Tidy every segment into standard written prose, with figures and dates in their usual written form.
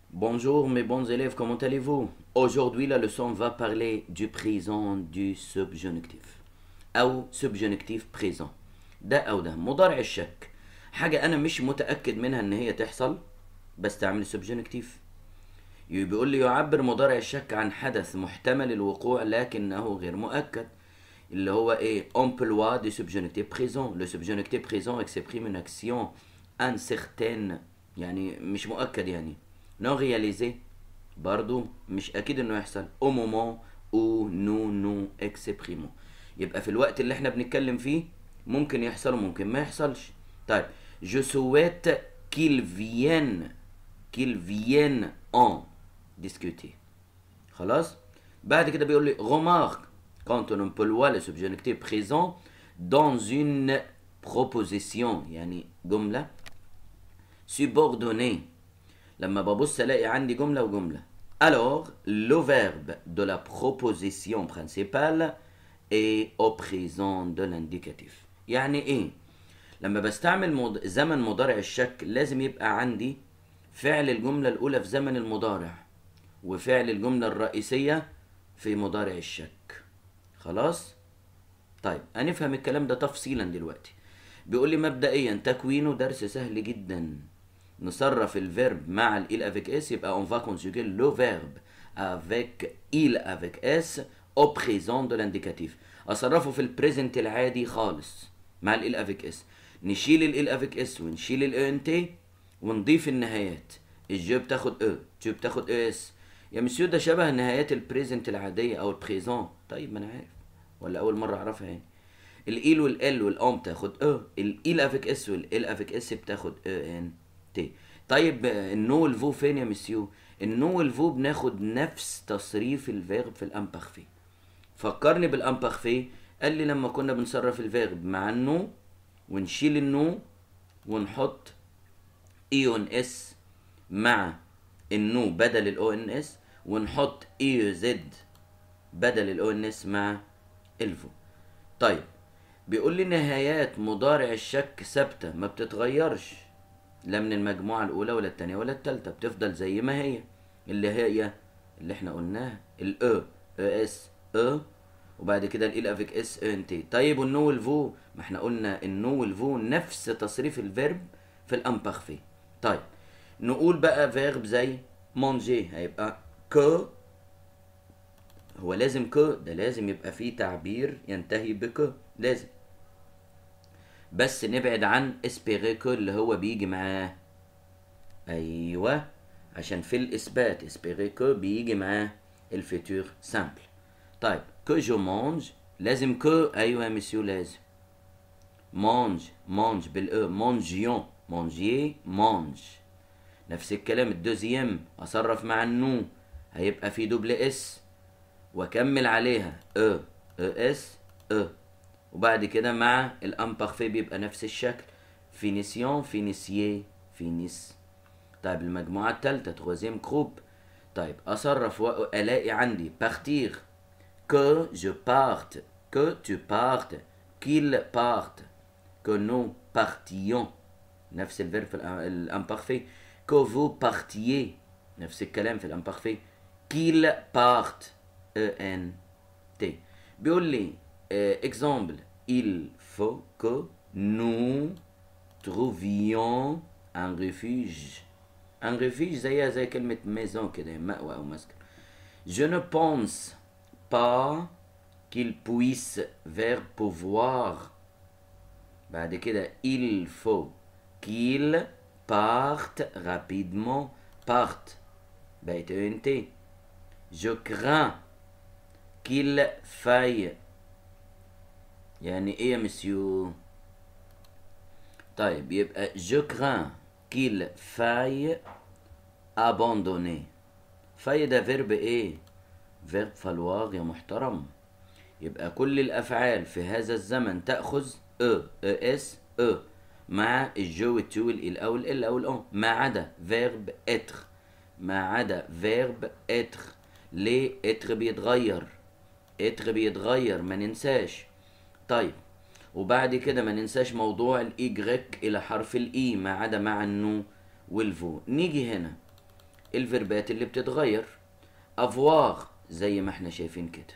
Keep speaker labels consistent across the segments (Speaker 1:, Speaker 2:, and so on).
Speaker 1: Bonjour mes bons élèves, comment allez-vous? Aujourd'hui la leçon va parler du présent du subjonctif أو subjonctif présent. ده أو ده مضارع الشك، حاجة أنا مش متأكد منها إن هي تحصل بستعمل subjonctif. بيقول لي يعبر مضارع الشك عن حدث محتمل الوقوع لكنه غير مؤكد، اللي هو ايه emploi du subjonctif présent. Le subjonctif présent exprime une action incertaine، يعني مش مؤكد، يعني non réalisé، برضو مش اكيد انه يحصل au moment où nous exprimons. يبقى في الوقت اللي احنا بنتكلم فيه ممكن يحصل وممكن ما يحصلش. طيب je souhaite qu'ils viennent en discuter. خلاص. بعد كده بيقول لي remarque quand on emploie le subjonctif présent dans une proposition، يعني جملة subordonnée. لما ببص الاقي عندي جملة وجملة. Alors le verbe de la proposition principale est au présent de l'indicatif. يعني ايه؟ لما بستعمل زمن مضارع الشك لازم يبقى عندي فعل الجملة الأولى في زمن المضارع وفعل الجملة الرئيسية في مضارع الشك. خلاص؟ طيب هنفهم الكلام ده تفصيلا دلوقتي. بيقول لي مبدئيا تكوينه درس سهل جدا. نصرف الفيرب مع ال avec s، يبقى on va conjuguer le verbe avec il avec s au présent de l'indicatif. اصرفه في البريزنت العادي خالص مع ال avec s. نشيل ال avec s ونشيل ال ent ونضيف النهايات. الجو بتاخد جو بتاخد اس. يا مسيو ده شبه نهايات البريزنت العاديه او البريزون. طيب ما انا عارف، ولا اول مره اعرفها يعني. الايل والال والام بتاخد الايل افيك اس والال افيك اس بتاخد ان تي. طيب النو والفو فين يا مسيو؟ النو والفو بناخد نفس تصريف الفيرب في الامبارفي. فكرني بالامبارفي. قال لي لما كنا بنصرف الفيرب مع النو ونشيل النو ونحط ايون اس مع النو بدل الاو ان اس، ونحط اي زد بدل الاو ان اس مع الفو. طيب بيقول لي نهايات مضارع الشك ثابته ما بتتغيرش، لا من المجموعه الاولى ولا الثانيه ولا الثالثه، بتفضل زي ما هي، اللي احنا قلناها الاو اس وبعد كده ال افيك اس ان تي. طيب والنو والفو، ما احنا قلنا النو والفو نفس تصريف الفيرب في الامبارفي. طيب نقول بقى فيرب زي مونجي، هيبقى كو. هو لازم كو ده لازم يبقى فيه تعبير ينتهي بكو، لازم. بس نبعد عن اسبيري كو اللي هو بيجي معاه. ايوه، عشان في الاثبات اسبيري كو بيجي معاه الفيتور سامبل. طيب كو جو مونج لازم كو، ايوه يا مسيو لازم. مونج بالاو، مونجيون مونجي مونج. نفس الكلام الدوزيام اصرف مع النو هيبقى في دوبل اس واكمل عليها اس وبعد كده مع الامبارفي بيبقى نفس الشكل، فينيسيون فينيسيي فينيس. طيب المجموعة التالتة تروزيم جروب. طيب اصرف والاقي عندي بارتير que je parte, que tu partes, qu'il parte, que nous partions، نفس الفيرب في الامبارفي. que vous partiez نفس الكلام في الامبارفي. qu'il parte en t. بيقول لي exemple il faut que nous trouvions un refuge. un refuge زيها زي كلمة maison كده، مأوى أو مسكن. je ne pense pas qu'il puisse verbe pouvoir. بعد كده il faut qu'il parte rapidement. parte بقت ent. je crains qu'il faille. يعني ايه يا مسيو؟ طيب يبقى je crains qu'il faille abandonner. faille ده فيرب ايه؟ فيرب فالواغ يا محترم. يبقى كل الافعال في هذا الزمن تاخذ اس مع الجو والتو والال او ال او الان، ما عدا فيرب اتر. ما عدا فيرب اتر. ليه؟ اتر بيتغير، اتر بيتغير ما ننساش. طيب وبعد كده ما ننساش موضوع الايجريك الى حرف الاي ما عدا مع النو والفو. نيجي هنا الفيربات اللي بتتغير. افواغ زي ما احنا شايفين كده.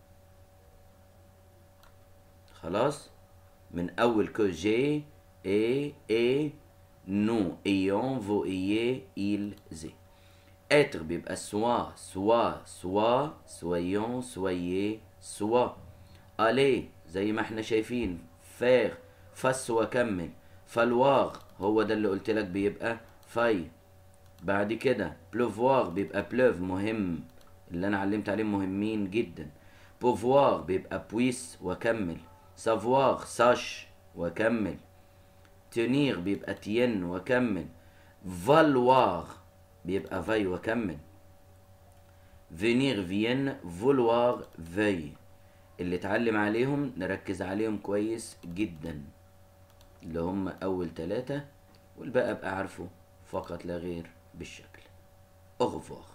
Speaker 1: خلاص، من اول كو جي اي nous ayons vous ayez ils aient. être بيبقى soit soyons soyez soit. aller زي ما احنا شايفين faire فس وكمل. falloir هو ده اللي قلت لك بيبقى في. بعد كده pleuvoir بيبقى pleuve مهم، اللي انا علمت عليهم مهمين جدا. pouvoir بيبقى puisse وكمل. savoir sache وكمل. tenir بيبقى tienne وكمل. valoir بيبقى في وكمل. venir vienne vouloir veuille. اللي اتعلم عليهم نركز عليهم كويس جدا، اللي هم اول 3، والباقي ابقى عارفه فقط لا غير بالشكل. au revoir.